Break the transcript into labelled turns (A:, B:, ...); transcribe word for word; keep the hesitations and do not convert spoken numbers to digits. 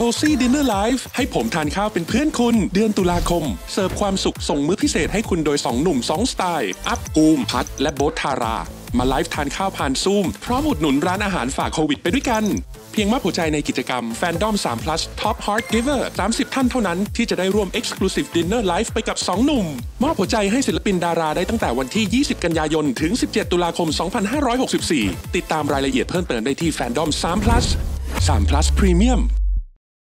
A: Cozy Dinner Live ให้ผมทานข้าวเป็นเพื่อนคุณเดือนตุลาคมเสิร์ฟความสุขส่งมื้อพิเศษให้คุณโดยสองหนุ่มสองสไตล์อัพอูมพัดและโบ๊ทธารามาไลฟ์ทานข้าวผ่านซูมพร้อมอุดหนุนร้านอาหารฝ่าโควิดไปด้วยกันเพียงมอบหัวใจในกิจกรรม Fandom ทรี plus Top Heart Giver สามสิบท่านเท่านั้นที่จะได้ร่วม Exclusive Dinner Live ไปกับสองหนุ่มมอบหัวใจให้ศิลปินดาราได้ตั้งแต่วันที่ยี่สิบกันยายนถึงสิบเจ็ดตุลาคมสองพันห้าร้อยหกสิบสี่ติดตามรายละเอียดเพิ่มเติมได้ที่ Fandom ทรี plus ทรี plus Premium